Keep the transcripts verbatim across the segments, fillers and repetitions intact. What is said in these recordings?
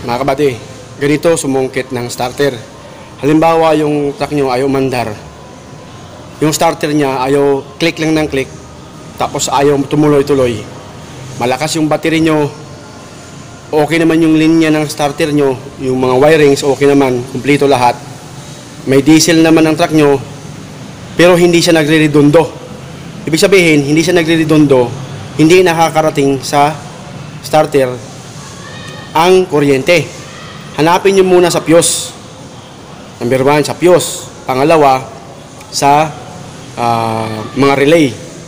Mga kabady, ganito sumungkit ng starter. Halimbawa yung truck nyo ayaw mandar. Yung starter niya ayaw click lang ng click. Tapos ayaw tumuloy-tuloy. Malakas yung battery nyo. Okay naman yung linya ng starter nyo. Yung mga wirings okay naman. Kumpleto lahat. May diesel naman ang truck nyo. Pero hindi siya nagre-redondo. Ibig sabihin, hindi siya nagre-redondo. Hindi nakakarating sa starter ang kuryente. Hanapin nyo muna sa fuse. Number one, sa fuse. Pangalawa, sa uh, mga relay.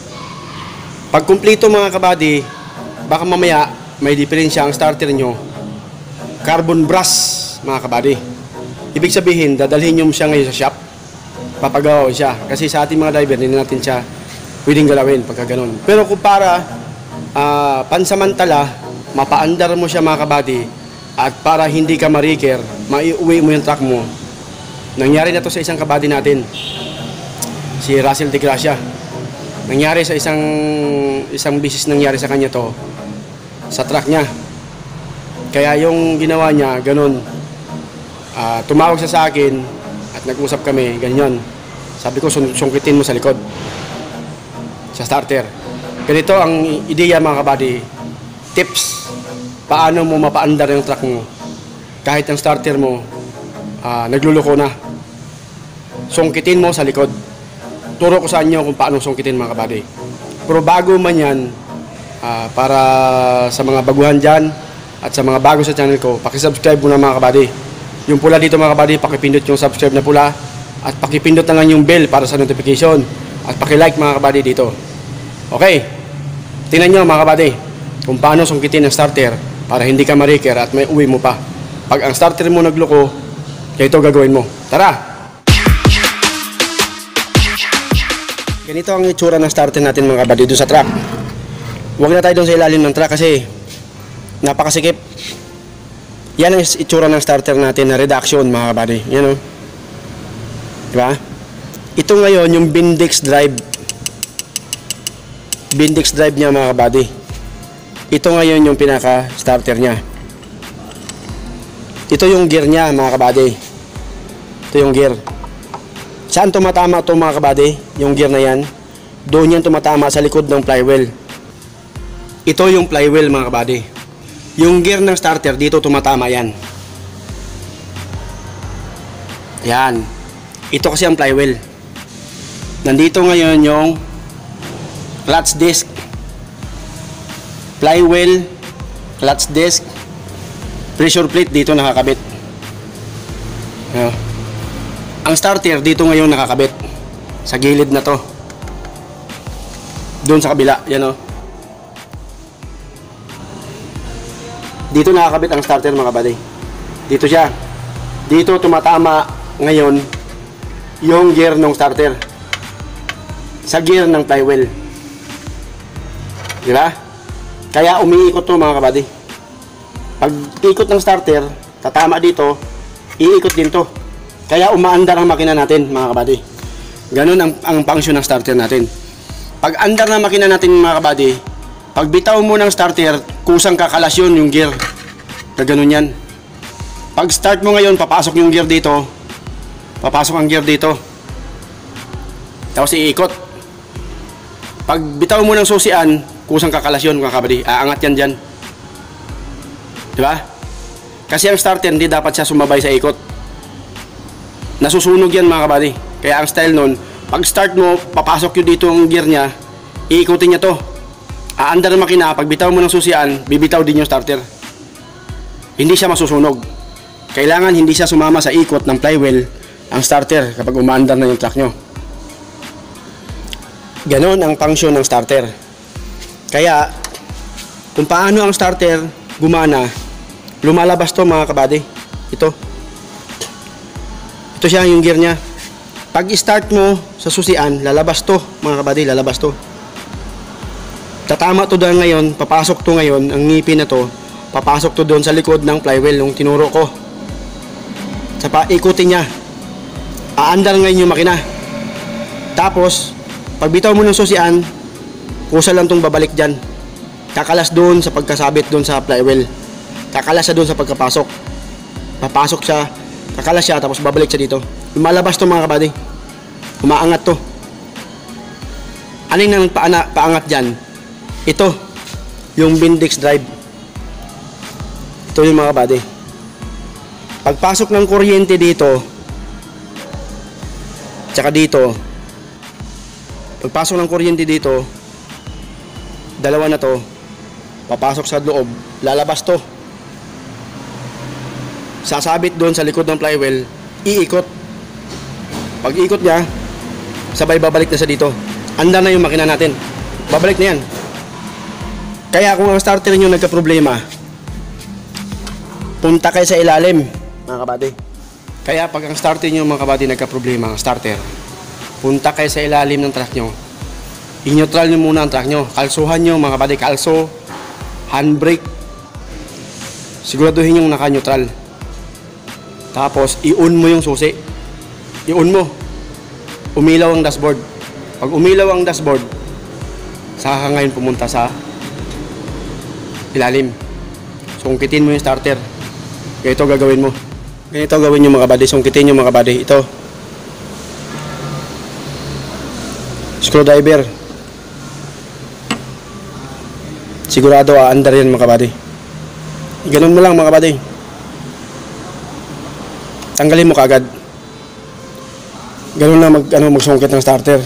Pag kumpleto mga kabady, baka mamaya may diferensya ang starter nyo. Carbon brush mga kabady. Ibig sabihin, dadalhin nyo siya ngayon sa shop. Papagawa siya. Kasi sa ating mga driver, hindi natin siya pwedeng galawin pagka ganun. Pero kung para uh, pansamantala, mapaandar mo siya mga kabady, at para hindi ka mariker, maiuwi mo yung truck mo. Nangyari na to sa isang kabady natin, si Russell De Gracia. Nangyari sa isang isang bisis, nangyari sa kanya to sa truck niya. Kaya yung ginawa niya ganun, uh, tumawag siya sa akin at nag-usap kami ganyan. Sabi ko, sungkitin mo sa likod sa starter. Ganito ang ideya mga kabady. Tips paano mo mapaandar yung truck mo kahit ang starter mo uh, nagluluko na. Sungkitin mo sa likod. Turo ko sa inyo kung paano sungkitin mga kabady. Pero bago man yan, uh, para sa mga baguhan dyan at sa mga bago sa channel ko, pakisubscribe mo na mga kabady. Yung pula dito mga kabady, pakipindot yung subscribe na pula at pakipindot na lang yung bell para sa notification at pakilike mga kabady dito. Okay, tingnan nyo mga kabady kung paano sungkitin ang starter para hindi ka mariker at may uwi mo pa. Pag ang starter mo nagloko, kaya ito gagawin mo. Tara! Ganito ang itsura ng starter natin mga kabady doon sa truck. Huwag na tayo doon sa ilalim ng truck kasi napakasikip. Yan ang itsura ng starter natin na reduction mga kabady. Yan o. Diba? Ito ngayon yung Bendix drive. Bendix drive niya mga kabady. Ito ngayon yung pinaka starter niya. Ito yung gear niya mga kabady. Ito yung gear. Saan tumatama ito mga kabady? Yung gear na yan. Doon yan tumatama sa likod ng flywheel. Ito yung flywheel mga kabady. Yung gear ng starter dito tumatama yan. Yan. Ito kasi ang flywheel. Nandito ngayon yung clutch disc, flywheel, clutch disc, pressure plate dito nakakabit. Ayan. Ang starter dito ngayon nakakabit sa gilid na to. Doon sa kabila, yan o. Dito nakakabit ang starter mga kabady. Dito siya. Dito tumatama ngayon yung gear ng starter sa gear ng flywheel. Diba? Kaya umiikot to mga kabady. Pag ikot ng starter, tatama dito, iikot din to. Kaya umaandar ang makina natin mga kabady. Ganun ang, ang function ng starter natin. Pag andar ng makina natin mga kabady, pag bitaw mo ng starter, kusang kakalasyon yung gear. Ganun yan. Pag start mo ngayon, papasok yung gear dito. Papasok ang gear dito. Tapos iikot. Pag bitaw mo ng susian, kusang kakalasyon mga kabady. Aangat yan dyan. Diba? Kasi ang starter, hindi dapat siya sumabay sa ikot. Nasusunog yan mga kabady. Kaya ang style nun, pag start mo, papasok yun dito ang gear niya, iikutin niya to. Aandar ang makina, pag bitaw mo ng susian, bibitaw din yung starter. Hindi siya masusunog. Kailangan hindi siya sumama sa ikot ng flywheel ang starter kapag umaandar na yung truck nyo. Ganon ang function ng starter. Kaya, kung paano ang starter gumana, lumalabas to mga kabady. Ito. Ito siya yung gear niya. Pag start mo sa susian, lalabas to mga kabady, lalabas to. Tatama to doon ngayon, papasok to ngayon, ang ngipin na to, papasok to doon sa likod ng flywheel yung tinuro ko. Sa paikutin niya. Aandar ngayon yung makina. Tapos, pag bitaw mo ng susian, kusa lang tong babalik dyan. Kakalas doon sa pagkasabit doon sa flywheel. Kakalas siya doon sa pagkapasok. Papasok siya, kakalas siya, tapos babalik siya dito. Lumalabas to mga kabady. Umaangat to. Aling nang paana, paangat dyan? Ito, yung Bendix drive. Ito yung mga kabady. Pagpasok ng kuryente dito, tsaka dito, pagpasok ng kuryente dito, dalawa na to, papasok sa loob, lalabas to. Sasabit doon sa likod ng flywheel, iikot. Pag ikot niya, sabay babalik na sa dito. Andar na yung makina natin. Babalik na yan. Kaya kung ang starter nyo nagka-problema, punta kayo sa ilalim, mga kabady. Kaya pag ang starter nyo mga kabady nagka-problema, ang starter, punta kayo sa ilalim ng truck nyo. I-neutral nyo muna ang truck nyo. Kalsuhan nyo mga kabady, kalso, handbrake. Siguraduhin yung naka-neutral. Tapos, i-on mo yung susi. I-on mo. Umilaw ang dashboard. Pag umilaw ang dashboard, saka ka ngayon pumunta sa ilalim. Sungkitin mo yung starter. Ganito gagawin mo. Ganito gawin nyo mga kabady. Sungkitin nyo mga kabady. Ito. Screwdriver. Sigurado aandar yan mga kabady. Ganun mo lang mga kabady. Tanggalin mo kaagad. Ganun na mag, ano, magsungkit ng starter.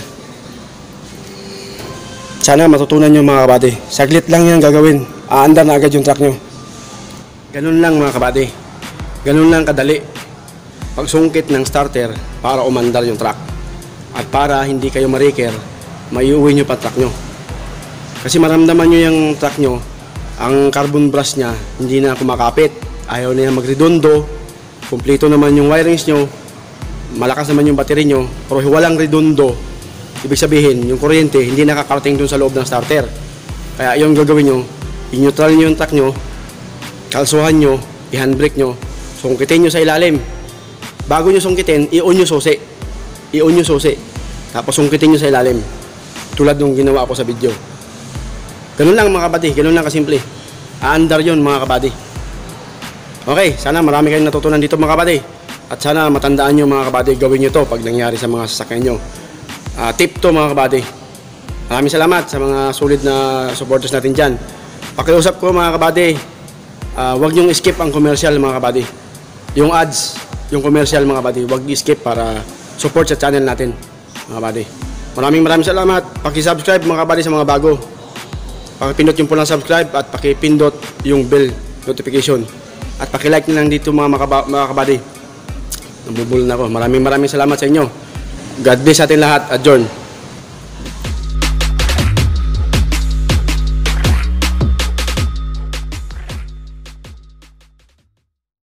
Sana matutunan nyo mga kabady. Saglit lang yan gagawin. Aandar na agad yung truck nyo. Ganun lang mga kabady. Ganun lang kadali. Pagsungkit ng starter para umandar yung truck. At para hindi kayo mariker, maiuwi nyo pa truck nyo. Kasi maramdaman nyo yung truck nyo, ang carbon brush nya hindi na kumakapit. Ayaw na magredondo. Kumpleto naman yung wirings nyo. Malakas naman yung battery nyo. Pero walang redondo. Ibig sabihin, yung kuryente hindi nakakarating dun sa loob ng starter. Kaya yung gagawin nyo, i-neutral nyo yung truck nyo, kalsuhan nyo, i-handbrake nyo, sungkitin nyo sa ilalim. Bago nyo sungkitin, i-on nyo susi. I-on nyo susi. Tapos sungkitin nyo sa ilalim. Tulad nung ginawa ko sa video. Ganun lang mga kabady. Ganun lang kasimple. Aandar yun mga kabady. Okay, sana marami kayong natutunan dito mga kabady. At sana matandaan nyo mga kabady, gawin nyo to pag nangyari sa mga sasakyan nyo. Uh, tip to mga kabady. Maraming salamat sa mga solid na supporters natin dyan. Pakiusap ko mga kabady, uh, huwag nyong skip ang commercial mga kabady. Yung ads, yung commercial mga kabady, huwag i-skip para support sa channel natin mga kabady. Maraming maraming salamat. Paki-subscribe mga kabady sa mga bago. Pakipindot yung pulang subscribe at pakipindot yung bell notification. At paki-like na lang dito mga, mga kabady. Nabubulol na ako. Maraming maraming salamat sa inyo. God bless atin lahat. Adjourn.